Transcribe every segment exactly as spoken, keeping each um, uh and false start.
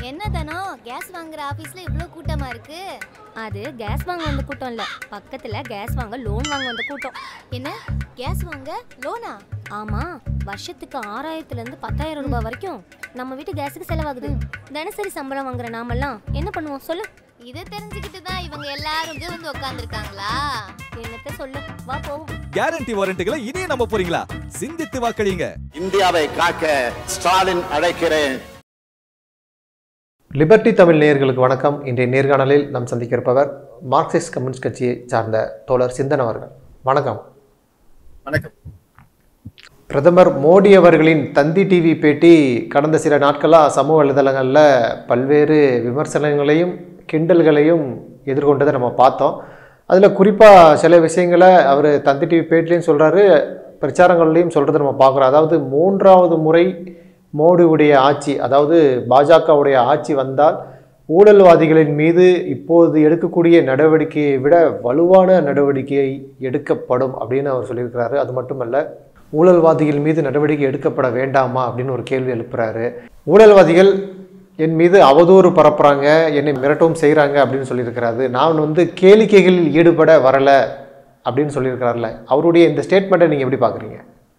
என்னதானோ case வாங்குற ஆபீஸ்ல இவ்ளோ கூட்டமா இருக்கு? அது கேஸ் வாங்க வந்த கூட்டம் இல்ல, பக்கத்துல கேஸ் வாங்க லோன் வாங்க வந்த கூட்டம். என்ன கேஸ் வாங்க லோனா? ஆமா, வருஷத்துக்கு ஆறாயிரத்துல இருந்து பத்தாயிரம் ரூபாய் வரைக்கும் நம்ம வீட்டு கேஸுக்கு செலவாகுது. தினசரி சம்பளம் வாங்குற நாமெல்லாம் என்ன பண்ணுவோம் சொல்லு? இதை தெரிஞ்சுக்கிட்டு தான் இவங்க எல்லாரும் இங்க வந்து உட்கார்ந்துருக்காங்களா? என்னத்த சொல்லு, வா போவோம். கேரண்டி வாரண்டிகளை இனியே நம்ப போறீங்களா? சிந்தித்து வாக்களிங்க. இந்தியாவை காக்க ஸ்டாலின் அழைக்கிறேன். லிபர்டி தமிழ் நேயர்களுக்கு வணக்கம். இன்றைய நேர்காணலில் நாம் சந்திக்க இருப்பவர் மார்க்சிஸ்ட் கம்யூனிஸ்ட் கட்சியை சார்ந்த தோழர் சிந்தன் அவர்கள். வணக்கம். வணக்கம். பிரதமர் மோடி அவர்களின் தந்தி டிவி பேட்டி கடந்த சில நாட்களாக சமூக வலைதளங்களில் பல்வேறு விமர்சனங்களையும் கிண்டல்களையும் எதிர்கொண்டதை நம்ம பார்த்தோம். அதில் குறிப்பாக சில விஷயங்களை அவர் தந்தி டிவி பேட்டிலையும் சொல்கிறாரு, பிரச்சாரங்கள்லையும் சொல்கிறத நம்ம பார்க்குறோம். அதாவது மூன்றாவது முறை மோடியுடைய ஆட்சி, அதாவது பாஜகவுடைய ஆட்சி வந்தால் ஊழல்வாதிகளின் மீது இப்போது எடுக்கக்கூடிய நடவடிக்கையை விட வலுவான நடவடிக்கை எடுக்கப்படும் அப்படின்னு அவர் சொல்லியிருக்கிறாரு. அது மட்டுமல்ல, ஊழல்வாதிகள் மீது நடவடிக்கை எடுக்கப்பட வேண்டாமா அப்படின்னு ஒரு கேள்வி எழுப்புறாரு. ஊழல்வாதிகள் என் மீது அவதூறு பரப்புறாங்க, என்னை மிரட்டவும் செய்கிறாங்க அப்படின்னு சொல்லியிருக்கிறாரு. நான் வந்து கேளிக்கைகளில் ஈடுபட வரலை அப்படின்னு சொல்லியிருக்கிறார்ல, அவருடைய இந்த ஸ்டேட்மெண்ட்டை நீங்கள் எப்படி பார்க்குறீங்க?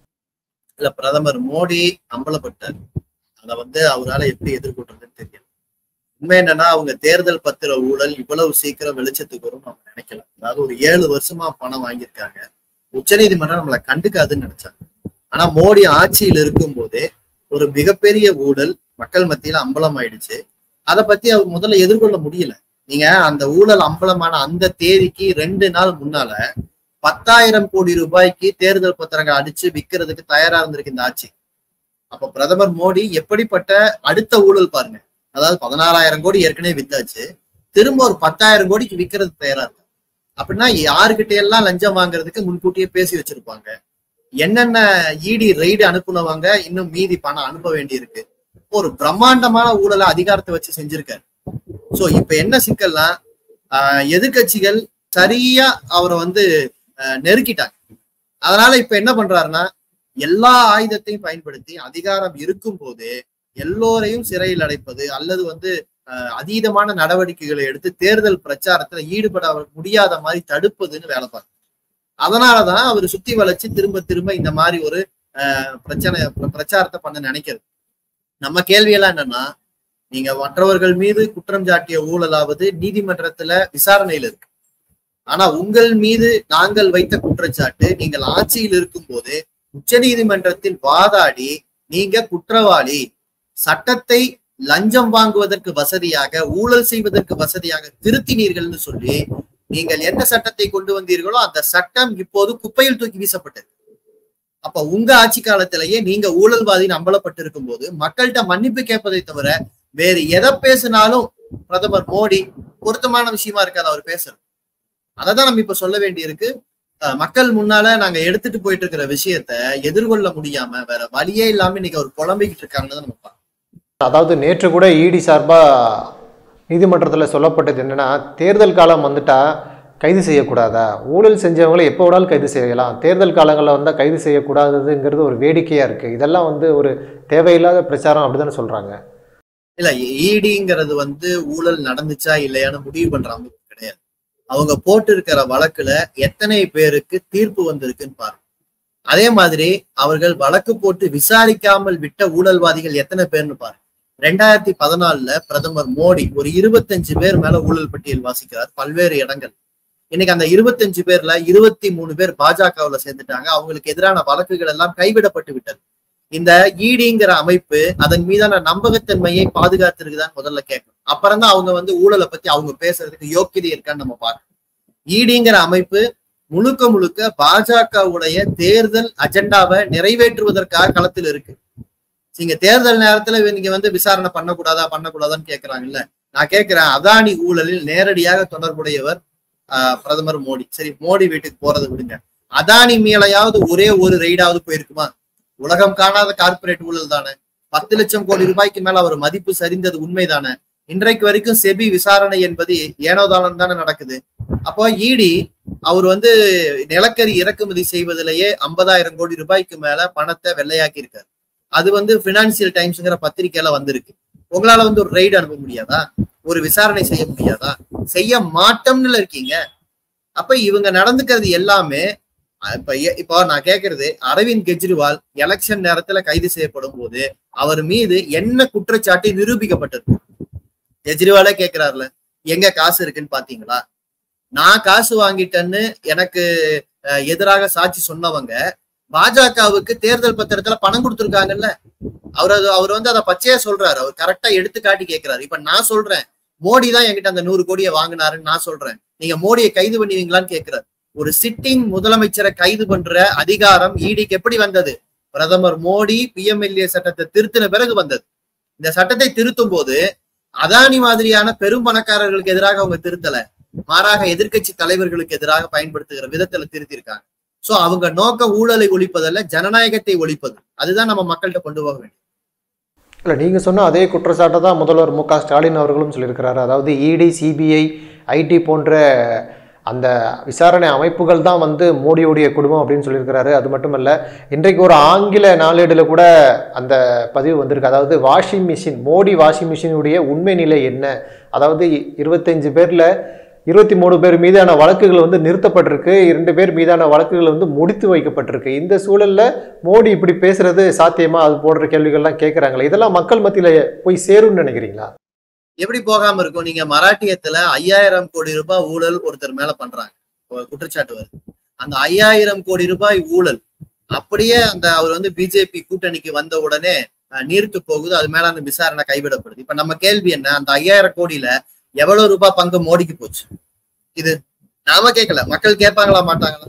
இல்ல, பிரதமர் மோடி அம்பலப்பட்டார். அதை வந்து அவரால் எப்படி எதிர்கொள்றதுன்னு தெரியல. உண்மை என்னன்னா, அவங்க தேர்தல் பத்திர ஊழல் இவ்வளவு சீக்கிரம் வெளிச்சத்துக்கு வரும் நம்ம நினைக்கல. அதாவது ஒரு ஏழு வருஷமா பணம் வாங்கியிருக்காங்க, உச்சநீதிமன்றம் நம்மளை கண்டுக்காதுன்னு நினைச்சாங்க. ஆனா மோடி ஆட்சியில் இருக்கும் போதே ஒரு மிகப்பெரிய ஊழல் மக்கள் மத்தியில அம்பலம் ஆயிடுச்சு. அதை பத்தி அவர் முதல்ல எதிர்கொள்ள முடியல. நீங்க அந்த ஊழல் அம்பலமான அந்த தேதிக்கு ரெண்டு நாள் முன்னால பத்தாயிரம் கோடி ரூபாய்க்கு தேர்தல் பத்திரங்கள் அடிச்சு விற்கிறதுக்கு தயாரா இருந்திருக்கு இந்த ஆட்சி. அப்ப பிரதமர் மோடி எப்படிப்பட்ட அடுத்த ஊழல் பாருங்க. அதாவது பதினாறாயிரம் கோடி ஏற்கனவே வித்தாச்சு, திரும்ப ஒரு பத்தாயிரம் கோடிக்கு விற்கிறதுக்கு தயாரா இருக்கு. அப்படின்னா யாருக்கிட்ட எல்லாம் லஞ்சம் வாங்குறதுக்கு முன்கூட்டியே பேசி வச்சிருப்பாங்க, என்னென்ன இடி ரெய்டு அனுப்புனவங்க இன்னும் மீதி பணம் அனுப்ப வேண்டி இருக்கு. ஒரு பிரம்மாண்டமான ஊழலை அதிகாரத்தை வச்சு செஞ்சிருக்காரு. சோ இப்ப என்ன சிக்கல்னா, ஆஹ் எதிர்கட்சிகள் சரியா அவரை வந்து நெருக்கிட்டாங்க. அதனால இப்ப என்ன பண்றாருன்னா, எல்லா ஆயுதத்தையும் பயன்படுத்தி அதிகாரம் இருக்கும் போது எல்லோரையும் சிறையில் அடைப்பது அல்லது வந்து அஹ் அதீதமான நடவடிக்கைகளை எடுத்து தேர்தல் பிரச்சாரத்துல ஈடுபட முடியாத மாதிரி தடுப்பதுன்னு வேலை பார்க்க. அதனாலதான் அவர் சுத்தி வளைச்சு திரும்ப திரும்ப இந்த மாதிரி ஒரு அஹ் பிரச்சனை பிரச்சாரத்தை பண்ண நினைக்கிறது. நம்ம கேள்வியெல்லாம் என்னன்னா, நீங்க மற்றவர்கள் மீது குற்றம் சாட்டிய ஊழலாவது நீதிமன்றத்துல விசாரணையில இருக்கு. ஆனா உங்கள் மீது நாங்கள் வைத்த குற்றச்சாட்டு நீங்கள் ஆட்சியில் இருக்கும் போது உச்ச நீதிமன்றத்தில் வாதாடி நீங்க குற்றவாளி, சட்டத்தை லஞ்சம் வாங்குவதற்கு வசதியாக ஊழல் செய்வதற்கு வசதியாக திருத்தினீர்கள்னு சொல்லி நீங்கள் எந்த சட்டத்தை கொண்டு வந்தீர்களோ அந்த சட்டம் இப்போது குப்பையில் தூக்கி வீசப்பட்டது. அப்ப உங்க ஆட்சி காலத்திலேயே நீங்க ஊழல்வாதின்னு அம்பலப்பட்டிருக்கும் போது மக்கள்கிட்ட மன்னிப்பு கேட்பதை தவிர வேறு எதை பேசினாலும் பிரதமர் மோடி பொருத்தமான விஷயமா இருக்காது அவர் பேசுறது. அதைதான் நம்ம இப்ப சொல்ல வேண்டி இருக்கு. மக்கள் முன்னால நாங்க எடுத்துட்டு போயிட்டு இருக்கிற விஷயத்த எதிர்கொள்ள முடியாம வேற வழியே இல்லாம இன்னைக்கு அவர் புலம்பிக்கிட்டு இருக்காங்கன்னு நம்ம பார்க்கணும். அதாவது நேற்று கூட இடி சார்பா நீதிமன்றத்தில் சொல்லப்பட்டது என்னன்னா, தேர்தல் காலம் வந்துட்டா கைது செய்யக்கூடாதா, ஊழல் செஞ்சவங்களை எப்போ விடாலும் கைது செய்யலாம், தேர்தல் காலங்களில் வந்தால் கைது செய்யக்கூடாதுங்கிறது ஒரு வேடிக்கையா இருக்கு. இதெல்லாம் வந்து ஒரு தேவையில்லாத பிரச்சாரம் அப்படிதானே சொல்றாங்க. இல்ல, ஈடிங்கிறது வந்து ஊழல் நடந்துச்சா இல்லையான்னு முடிவு பண்ற அமைப்பு கிடையாது. அவங்க போட்டு இருக்கிற வழக்குல எத்தனை பேருக்கு தீர்ப்பு வந்திருக்குன்னு பாருங்க. அதே மாதிரி அவர்கள் வழக்கு போட்டு விசாரிக்காமல் விட்ட ஊழல்வாதிகள் எத்தனை பேர்னு பாருங்க. ரெண்டாயிரத்தி பதினாலுல பிரதமர் மோடி ஒரு இருபத்தஞ்சு பேர் மேல ஊழல் பட்டியல் வாசிக்கிறார் பல்வேறு இடங்கள். இன்னைக்கு அந்த இருபத்தஞ்சு பேர்ல இருபத்தி மூணு பேர் பாஜகவுல சேர்ந்துட்டாங்க. அவங்களுக்கு எதிரான வழக்குகள் எல்லாம் கைவிடப்பட்டு விட்டது. இந்த ஈடிங்கிற அமைப்பு அதன் மீதான நம்பகத்தன்மையை பாதுகாத்திருக்குதான் முதல்ல கேட்கணும். அப்புறம் தான் அவங்க வந்து ஊழலை பத்தி அவங்க பேசுறதுக்கு யோக்கியதை இருக்கான்னு நம்ம பார்க்கணும். ஈடிங்கிற அமைப்பு முழுக்க முழுக்க பாஜகவுடைய தேர்தல் அஜெண்டாவை நிறைவேற்றுவதற்காக களத்தில் இருக்கு. நீங்க தேர்தல் நேரத்துல நீங்க வந்து விசாரணை பண்ணக்கூடாதா பண்ணக்கூடாதான்னு கேட்கறாங்கல்ல. நான் கேட்கிறேன், அதானி ஊழலில் நேரடியாக தொடர்புடையவர் ஆஹ் பிரதமர் மோடி. சரி, மோடி வீட்டுக்கு போறதை விடுங்க, அதானி மேலையாவது ஒரே ஒரு ரெய்டாவது போயிருக்குமா? உலகம் காணாத கார்பரேட் ஊழல் தானே. பத்து லட்சம் கோடி ரூபாய்க்கு மேல அவர் மதிப்பு சரிந்தது உண்மைதானே. இன்றைக்கு வரைக்கும் செபி விசாரணை என்பது ஏனோதானம் தானே நடக்குது. அப்போ இடி அவர் வந்து நிலக்கரி இறக்குமதி செய்வதிலேயே ஐம்பதாயிரம் கோடி ரூபாய்க்கு மேல பணத்தை வெள்ளையாக்கி இருக்காரு. அது வந்து பினான்சியல் டைம்ஸ்ங்கிற பத்திரிகையில வந்திருக்கு. உங்களால வந்து ஒரு ரைடு அனுப்ப முடியாதா? ஒரு விசாரணை செய்ய முடியாதா? செய்ய மாட்டோம்னு இருக்கீங்க. அப்ப இவங்க நடந்துக்கிறது எல்லாமே இப்ப இப்போ நான் கேட்கறது, அரவிந்த் கெஜ்ரிவால் எலெக்ஷன் நேரத்துல கைது செய்யப்படும் போது அவர் மீது என்ன குற்றச்சாட்டு நிரூபிக்கப்பட்டிருக்கு? கெஜ்ரிவாலே கேட்கிறாருல, எங்க காசு இருக்குன்னு பாத்தீங்களா? நான் காசு வாங்கிட்டேன்னு எனக்கு எதிராக சாட்சி சொன்னவங்க பாஜகவுக்கு தேர்தல் பத்திரத்துல பணம் கொடுத்துருக்காங்கல்ல. அவர் அவர் வந்து அதை பச்சையா சொல்றாரு. அவர் கரெக்டா எடுத்து காட்டி கேட்கிறாரு. இப்ப நான் சொல்றேன், மோடி தான் என்கிட்ட அந்த நூறு கோடியை வாங்கினாருன்னு நான் சொல்றேன். நீங்க மோடியை கைது பண்ணுவீங்களான்னு கேட்கிறாரு. ஒரு சிட்டிங் முதலமைச்சரை கைது பண்ற அதிகாரம் ஈடிக்கு எப்படி வந்தது? பிரதமர் மோடி பிஎம்எல்ஏ சட்டத்தை திருத்தின பிறகு வந்தது. இந்த சட்டத்தை திருத்தும் போது அதானி மாதிரியான பெரும் பணக்காரர்களுக்கு எதிராக அவங்க திருத்தல, மாறாக எதிர்கட்சி தலைவர்களுக்கு எதிராக பயன்படுத்துகிற விதத்துல திருத்திருக்காங்க. சோ அவங்க நோக்க ஊழலை ஒழிப்பதல்ல, ஜனநாயகத்தை ஒழிப்பது. அதுதான் நம்ம மக்கள்கிட்ட கொண்டு போக வேண்டும். இல்லை, நீங்கள் சொன்ன அதே குற்றச்சாட்டை தான் முதல்வர் மு க ஸ்டாலின் அவர்களும் சொல்லியிருக்கிறாரு. அதாவது இடி, சிபிஐ, ஐடி போன்ற அந்த விசாரணை அமைப்புகள் தான் வந்து மோடியுடைய குடும்பம் அப்படின்னு சொல்லியிருக்கிறாரு. அது மட்டும் இல்லை, இன்றைக்கு ஒரு ஆங்கில நாளேடில் கூட அந்த பதிவு வந்திருக்கு. அதாவது வாஷிங் மிஷின், மோடி வாஷிங் மிஷினுடைய உண்மை நிலை என்ன? அதாவது இருபத்தஞ்சு பேரில் இருபத்தி மூணு பேர் மீதான வழக்குகள் வந்து நிறுத்தப்பட்டிருக்கு, இரண்டு பேர் மீதான வழக்குகள் வந்து முடித்து வைக்கப்பட்டிருக்கு. இந்த சூழலில் மோடி இப்படி பேசுறது சாத்தியமா? அது போன்ற கேள்விகள்லாம் கேட்குறாங்களே, இதெல்லாம் மக்கள் மத்தியில் போய் சேரும்னு நினைக்கிறீங்களா? எப்படி போகாம இருக்கும்? நீங்க மராட்டியத்துல ஐயாயிரம் கோடி ரூபாய் ஊழல் ஒருத்தர் மேல பண்றாங்க, குற்றச்சாட்டு வருது. அந்த ஐயாயிரம் கோடி ரூபாய் ஊழல் அப்படியே அந்த அவர் வந்து பிஜேபி கூட்டணிக்கு வந்த உடனே நீர்த்து போகுது. அது மேல அந்த விசாரணை கைவிடப்படுது. இப்ப நம்ம கேள்வி என்ன, அந்த ஐயாயிரம் கோடியில எவ்வளவு ரூபாய் பங்கு மோடிக்கு போச்சு? இது நாம கேட்கல, மக்கள் கேட்பாங்களா மாட்டாங்களா?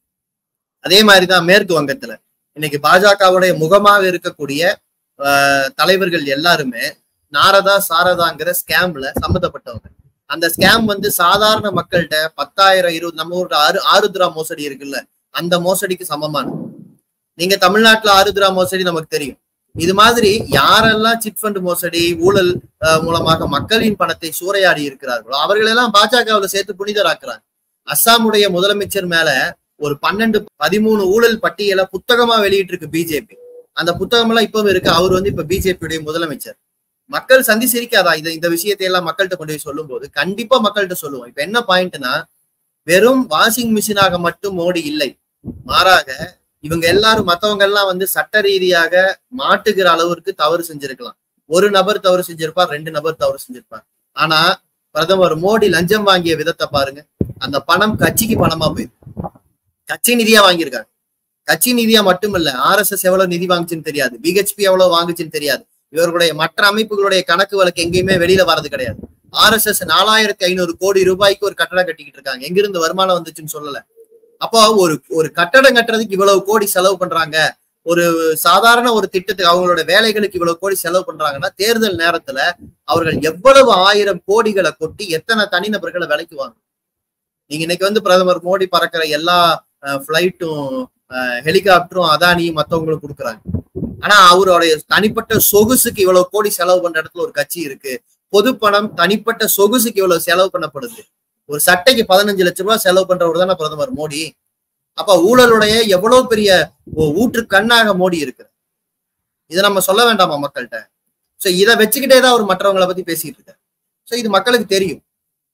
அதே மாதிரிதான் மேற்கு வங்கத்துல இன்னைக்கு பாஜகவுடைய முகமாக இருக்கக்கூடிய அஹ் தலைவர்கள் எல்லாருமே நாரதா சாரதாங்கிற ஸ்கேம்ல சம்மந்தப்பட்டவங்க. அந்த ஸ்கேம் வந்து சாதாரண மக்கள்கிட்ட பத்தாயிரம் இருபது, நம்ம ஊர்ல ஆறு ஆருத்ரா மோசடி இருக்குல்ல, அந்த மோசடிக்கு சமமானது. நீங்க தமிழ்நாட்டுல ஆருத்ரா மோசடி நமக்கு தெரியும். இது மாதிரி யாரெல்லாம் சிட் ஃபண்ட் மோசடி ஊழல் மூலமாக மக்களின் பணத்தை சூறையாடி இருக்கிறார்களோ அவர்களெல்லாம் பாஜகவுல சேர்த்து புனிதராக்குறாங்க. அஸ்ஸாமுடைய முதலமைச்சர் மேல ஒரு பன்னெண்டு பதிமூணு ஊழல் பட்டியலை புத்தகமா வெளியிட்டு இருக்கு பிஜேபி. அந்த புத்தகம் எல்லாம் இப்பவும் இருக்கு. அவர் வந்து இப்ப பிஜேபியுடைய முதலமைச்சர். மக்கள் சந்தி சிரிக்காதா இதை இந்த விஷயத்தை எல்லாம் மக்கள்கிட்ட கொண்டு போய் சொல்லும் போது? கண்டிப்பா மக்கள்கிட்ட சொல்லுவோம். இப்ப என்ன பாயிண்ட்னா, வெறும் வாஷிங் மிஷினாக மட்டும் மோடி இல்லை, மாறாக இவங்க எல்லாரும் மத்தவங்க எல்லாம் வந்து சட்ட ரீதியாக மாட்டுகிற அளவிற்கு தவறு செஞ்சிருக்கலாம். ஒரு நபர் தவறு செஞ்சிருப்பார், ரெண்டு நபர் தவறு செஞ்சிருப்பார். ஆனா பிரதமர் மோடி லஞ்சம் வாங்கிய விதத்தை பாருங்க. அந்த பணம் கட்சிக்கு பணமா போயிருக்கு, கட்சி நிதியா வாங்கியிருக்காங்க. கட்சி நிதியா மட்டும் இல்ல, ஆர் எஸ் எஸ் எவ்வளவு நிதி வாங்குச்சுன்னு தெரியாது, பிஹெச்பி எவ்வளவு வாங்குச்சுன்னு தெரியாது. இவர்களுடைய மற்ற அமைப்புகளுடைய கணக்கு வழக்கு எங்கேயுமே வெளியில வர்றது கிடையாது. ஆர் எஸ் எஸ் நாலாயிரத்தி ஐநூறு கோடி ரூபாய்க்கு ஒரு கட்டடம் கட்டிக்கிட்டு இருக்காங்க. எங்கிருந்து வருமானம் வந்துச்சுன்னு சொல்லல. அப்போ ஒரு ஒரு கட்டடம் கட்டுறதுக்கு இவ்வளவு கோடி செலவு பண்றாங்க, ஒரு சாதாரண ஒரு திட்டத்துக்கு அவங்களோட வேலைகளுக்கு இவ்வளவு கோடி செலவு பண்றாங்கன்னா, தேர்தல் நேரத்துல அவர்கள் எவ்வளவு ஆயிரம் கோடிகளை கொட்டி எத்தனை தனிநபர்களை விலைக்குவாங்க? நீங்க இன்னைக்கு வந்து பிரதமர் மோடி பறக்கிற எல்லா பிளைட்டும் ஹெலிகாப்டரும் அதானி மத்தவங்களுக்கு கொடுக்குறாங்க. ஆனா அவருடைய தனிப்பட்ட சொகுசுக்கு இவ்வளவு கோடி செலவு பண்ற இடத்துல ஒரு கட்சி இருக்கு. பொது பணம் தனிப்பட்ட சொகுசுக்கு இவ்வளவு செலவு பண்ணப்படுது. ஒரு சட்டைக்கு பதினஞ்சு லட்சம் ரூபாய் செலவு பண்றவர் தானே பிரதமர் மோடி. அப்ப ஊழலுடைய எவ்வளவு பெரிய ஊற்று கண்ணாக மோடி இருக்கு. இதை நம்ம சொல்ல வேண்டாமா மக்கள்கிட்ட? சோ இதை வச்சுக்கிட்டே தான் அவர் மற்றவங்களை பத்தி பேசிட்டு இருக்காரு. சோ இது மக்களுக்கு தெரியும்.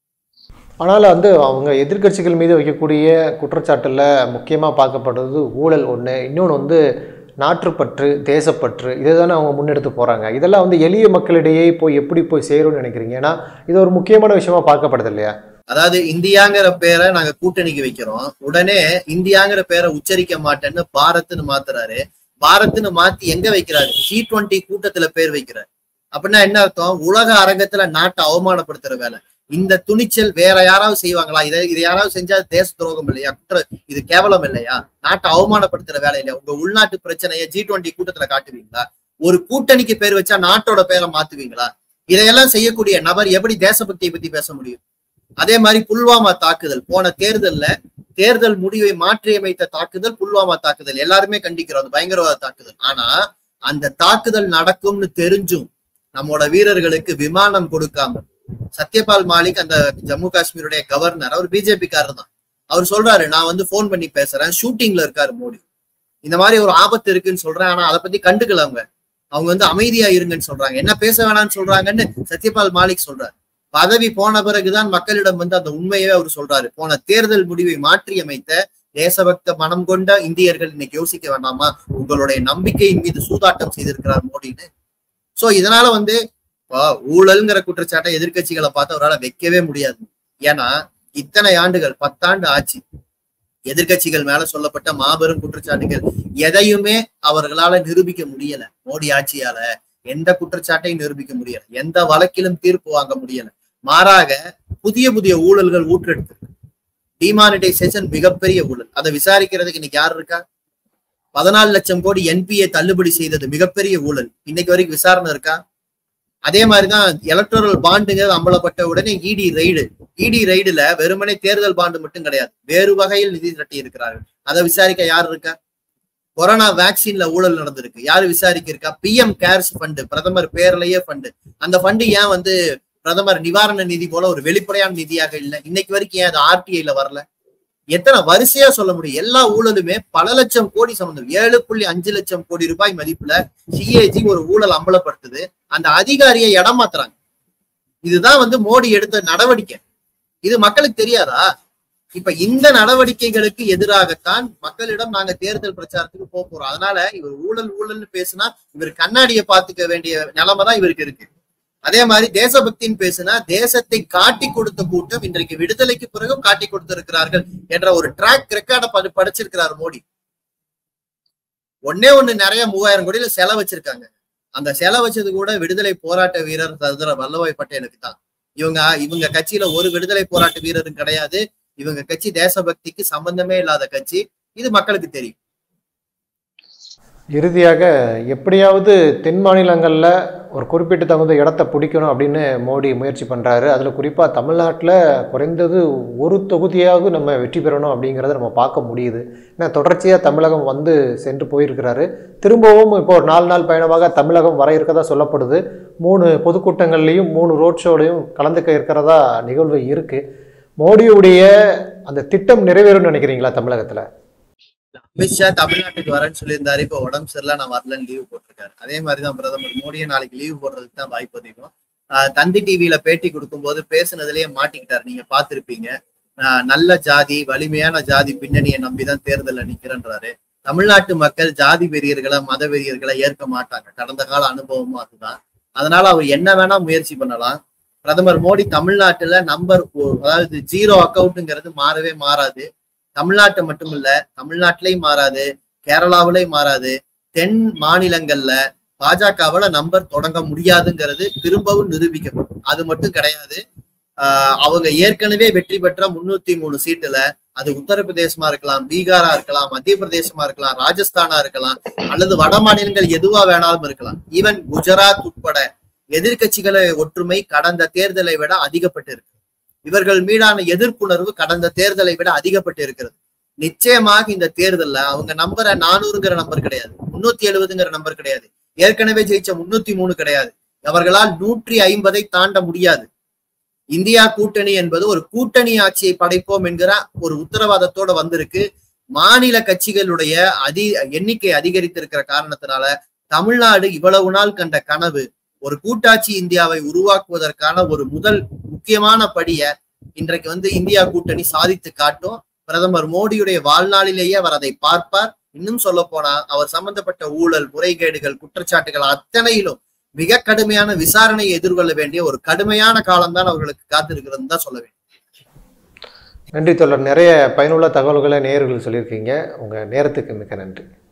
ஆனால் வந்து அவங்க எதிர்கட்சிகள் மீது வைக்கக்கூடிய குற்றச்சாட்டுல முக்கியமா பார்க்கப்படுறது ஊழல் ஒண்ணு, இன்னொன்று வந்து நாட்டுப்பற்று, தேசப்பற்று, இதை தானே அவங்க முன்னெடுத்து போறாங்க. இதெல்லாம் வந்து எளிய மக்களிடையே போய் எப்படி போய் சேரும்னு நினைக்கிறீங்க? ஏன்னா இது ஒரு முக்கியமான விஷயமா பார்க்கப்படுது இல்லையா? அதாவது இந்தியாங்கிற பேரை நாங்க கூட்டணிக்கு வைக்கிறோம், உடனே இந்தியாங்கிற பேரை உச்சரிக்க மாட்டேன்னு பாரத்னு மாத்துறாரு. பாரத்னு மாத்தி எங்க வைக்கிறாரு? ஜி டுவெண்ட்டி கூட்டத்துல பேர் வைக்கிறாரு. அப்படின்னா என்ன அர்த்தம்? உலக அரங்கத்துல நாட்டை அவமானப்படுத்துற வேலை. இந்த துணிச்சல் வேற யாராவது செய்வாங்களா? இதை இது யாராவது செஞ்சா தேச துரோகம் இல்லையா? குற்ற இது கேவலம் இல்லையா? நாட்டை அவமானப்படுத்துற வேலை இல்லையா? உங்க உள்நாட்டு பிரச்சனையை ஜி டுவெண்ட்டி கூட்டத்துல காட்டுவீங்களா? ஒரு கூட்டணிக்கு பேர் வச்சா நாட்டோட பேரை மாத்துவீங்களா? இதையெல்லாம் செய்யக்கூடிய நபர் எப்படி தேசபக்தியை பத்தி பேச முடியும்? அதே மாதிரி புல்வாமா தாக்குதல், போன தேர்தல்ல தேர்தல் முடிவை மாற்றியமைத்த தாக்குதல் புல்வாமா தாக்குதல், எல்லாருமே கண்டிக்கிறோம் அது பயங்கரவாத தாக்குதல். ஆனா அந்த தாக்குதல் நடக்கும்னு தெரிஞ்சும் நம்மளோட வீரர்களுக்கு விமானம் கொடுக்காம, சத்யபால் மாலிக் அந்த ஜம்மு காஷ்மீருடைய கவர்னர், அவர் பிஜேபி காரர் தான், அவர் சொல்றாரு நான் வந்து போன் பண்ணி பேசுறேன், ஷூட்டிங்ல இருக்காரு மோடி, இந்த மாதிரி ஒரு ஆபத்து இருக்குன்னு சொல்றேன், ஆனா அதை பத்தி கண்டுக்கல அவங்க. அவங்க வந்து அமைதியா இருங்கன்னு சொல்றாங்க. என்ன பேச வேணாம்னு சொல்றாங்கன்னு சத்யபால் மாலிக் சொல்றாரு. பதவி போன பிறகுதான் மக்களிடம் வந்து அந்த உண்மையவே அவர் சொல்றாரு. போன தேர்தல் முடிவை மாற்றி அமைத்த தேசபக்த மனம் கொண்ட இந்தியர்கள் இன்னைக்கு யோசிக்க வேண்டாமா, உங்களுடைய நம்பிக்கையின் மீது சூதாட்டம் செய்திருக்கிறார் மோடின்னு. சோ இதனால வந்து ஊழல்ங்கிற குற்றச்சாட்டை எதிர்கட்சிகளை பார்த்து அவரால் வைக்கவே முடியாது. ஏன்னா இத்தனை ஆண்டுகள் பத்தாண்டு ஆட்சி, எதிர்கட்சிகள் மேல சொல்லப்பட்ட மாபெரும் குற்றச்சாட்டுகள் எதையுமே அவர்களால நிரூபிக்க முடியல. மோடி ஆட்சியால எந்த குற்றச்சாட்டையும் நிரூபிக்க முடியல, எந்த வழக்கிலும் தீர்ப்பு வாங்க முடியல. மாறாக புதிய புதிய ஊழல்கள் ஊற்றெடுத்து, டிமானிட்டைசேஷன் மிகப்பெரிய ஊழல், அதை விசாரிக்கிறதுக்கு இன்னைக்கு யார் இருக்கா? பதினாலு லட்சம் கோடி என்பிஏ தள்ளுபடி செய்தது மிகப்பெரிய ஊழல், இன்னைக்கு வரைக்கும் விசாரணை இருக்கா? அதே மாதிரிதான் எலக்டோரல் பாண்டுங்கிறது அம்பலப்பட்ட உடனே இடி ரைடு, இடி ரைடுல வெறுமனே தேர்தல் பாண்டு மட்டும் கிடையாது, வேறு வகையில் நிதி திரட்டி இருக்கிறார்கள், அதை விசாரிக்க யார் இருக்கா? கொரோனா வேக்சின்ல ஊழல் நடந்திருக்கு, யாரு விசாரிக்க இருக்கா? பி எம் கேர்ஸ் ஃபண்டு, பிரதமர் பேர்லயே ஃபண்டு, அந்த ஃபண்டு ஏன் வந்து பிரதமர் நிவாரண நிதி போல ஒரு வெளிப்படையான நிதியாக இல்லை? இன்னைக்கு வரைக்கும் ஏன் அது ஆர்டிஐல வரல? எத்தனை வரிசையா சொல்ல முடியும்? எல்லா ஊழலுமே பல லட்சம் கோடி சம்பந்தம். ஏழு புள்ளி அஞ்சு லட்சம் கோடி ரூபாய் மதிப்புல சிஏஜி ஒரு ஊழல் அம்பலப்படுத்துது, அந்த அதிகாரியை இடம் மாத்துறாங்க. இதுதான் வந்து மோடி எடுத்த நடவடிக்கை. இது மக்களுக்கு தெரியாதா? இப்ப இந்த நடவடிக்கைகளுக்கு எதிராகத்தான் மக்களிடம் நாங்க தேர்தல் பிரச்சாரத்துக்கு போக போறோம். அதனால இவர் ஊழல் ஊழல்னு பேசுனா இவர் கண்ணாடியை பார்த்துக்க வேண்டிய நிலைமை தான் இவருக்கு இருக்கு. அதே மாதிரி தேசபக்தின்னு பேசுனா தேசத்தை காட்டி கொடுத்த கூட்டம் இன்றைக்கு விடுதலைக்கு பிறகும் காட்டி கொடுத்திருக்கிறார்கள் என்ற ஒரு ட்ராக் ரெக்கார்டை படிச்சிருக்கிறார் மோடி. ஒன்னே ஒண்ணு நிறைய மூவாயிரம் கோடியில செலவு வச்சிருக்காங்க. அந்த செலவு வச்சது கூட விடுதலை போராட்ட வீரர் சர்தார் வல்லபாய் பட்டேலுக்கு தான். இவங்க இவங்க கட்சியில ஒரு விடுதலை போராட்ட வீரரும் கிடையாது. இவங்க கட்சி தேசபக்திக்கு சம்பந்தமே இல்லாத கட்சி. இது மக்களுக்கு தெரியும். இறுதியாக எப்படியாவது தென் மாநிலங்களில் ஒரு குறிப்பிட்ட தகுந்த இடத்த பிடிக்கணும் அப்படின்னு மோடி முயற்சி பண்ணுறாரு. அதில் குறிப்பாக தமிழ்நாட்டில் குறைந்தது ஒரு தொகுதியாவது நம்ம வெற்றி பெறணும் அப்படிங்கிறத நம்ம பார்க்க முடியுது. ஏன்னா தொடர்ச்சியாக தமிழகம் வந்து சென்று போயிருக்கிறாரு. திரும்பவும் இப்போ ஒரு நாலு நாள் பயணமாக தமிழகம் வர இருக்கதா சொல்லப்படுது. மூணு பொதுக்கூட்டங்கள்லையும் மூணு ரோட் ஷோலையும் கலந்துக்க இருக்கிறதா நிகழ்வு இருக்குது. மோடியுடைய அந்த திட்டம் நிறைவேறும்னு நினைக்கிறீங்களா தமிழகத்தில்? அமித்ஷா தமிழ்நாட்டுக்கு வரேன்னு சொல்லியிருந்தாரு. இப்ப உடம்பு சரியில்லை, நான் வரலன்னு லீவு போட்டிருக்காரு. அதே மாதிரிதான் பிரதமர் மோடியை நாளைக்கு லீவு போடுறதுக்கு தான் வாய்ப்பு அதிகம். ஆஹ் தந்தி டிவியில பேட்டி கொடுக்கும் போது பேசுனதுலயே மாட்டிக்கிட்டாரு. நீங்க பாத்திருப்பீங்க. ஆஹ் நல்ல ஜாதி, வலிமையான ஜாதி பின்னணியை நம்பிதான் தேர்தல் நிக்கிறன்றாரு. தமிழ்நாட்டு மக்கள் ஜாதி வெறியர்களை மத வெறியர்களை ஏற்க மாட்டாங்க. கடந்த கால அனுபவமும் அதுதான். அதனால அவர் என்ன வேணா முயற்சி பண்ணலாம். பிரதமர் மோடி தமிழ்நாட்டுல நம்பர் அதாவது ஜீரோ அக்கௌண்ட்ங்கிறது மாறவே மாறாது. தமிழ்நாட்டை மட்டும் இல்ல, தமிழ்நாட்டிலையும் மாறாது, கேரளாவிலையும் மாறாது. தென் மாநிலங்கள்ல பாஜகவால நம்பர் தொடங்க முடியாதுங்கிறது திரும்பவும் நிரூபிக்கப்படும். அது மட்டும் கிடையாது. ஆஹ் அவங்க ஏற்கனவே வெற்றி பெற்ற முன்னூத்தி மூணு சீட்டுல அது உத்தரப்பிரதேசமா இருக்கலாம், பீகாரா இருக்கலாம், மத்திய பிரதேசமா இருக்கலாம், ராஜஸ்தானா இருக்கலாம், அல்லது வட மாநிலங்கள் எதுவா வேணாலும் இருக்கலாம். ஈவன் குஜராத் உட்பட எதிர்கட்சிகளை ஒற்றுமை கடந்த தேர்தலை விட அதிகப்பட்டு இருக்கு. இவர்கள் மீதான எதிர்ப்புணர்வு கடந்த தேர்தலை விட அதிகப்பட்டு இருக்கிறது. நிச்சயமாக இந்த தேர்தல்ல அவங்க நம்பரை நானூறுங்கிற நம்பர் கிடையாது, முன்னூத்தி எழுபதுங்கிற நம்பர் கிடையாது, ஏற்கனவே ஜெயிச்ச முன்னூத்தி மூணு கிடையாது. அவர்களால் நூற்றி ஐம்பதை தாண்ட முடியாது. இந்தியா கூட்டணி என்பது ஒரு கூட்டணி ஆட்சியை படைப்போம் என்கிற ஒரு உத்தரவாதத்தோட வந்திருக்கு. மாநில கட்சிகளுடைய அதி எண்ணிக்கை அதிகரித்திருக்கிற காரணத்தினால தமிழ்நாடு இவ்வளவு நாள் கண்ட கனவு ஒரு கூட்டாட்சி இந்தியாவை உருவாக்குவதற்கான ஒரு முதல் முக்கியமான படிய இன்றைக்கு வந்து இந்தியா கூட்டணி சாதித்து காட்டும். பிரதமர் மோடியுடைய வாழ்நாளிலேயே அவர் அதை பார்ப்பார். இன்னும் சொல்ல போனா அவர் சம்பந்தப்பட்ட ஊழல், முறைகேடுகள், குற்றச்சாட்டுகள் அத்தனையிலும் மிக கடுமையான விசாரணையை எதிர்கொள்ள வேண்டிய ஒரு கடுமையான காலம்தான் அவர்களுக்கு காத்திருக்கிறதுன்னு தான் சொல்ல வேண்டும். நன்றி தோழர். நிறைய பயனுள்ள தகவல்களை நேயர்கள் சொல்லியிருக்கீங்க. உங்க நேரத்துக்கு மிக்க நன்றி.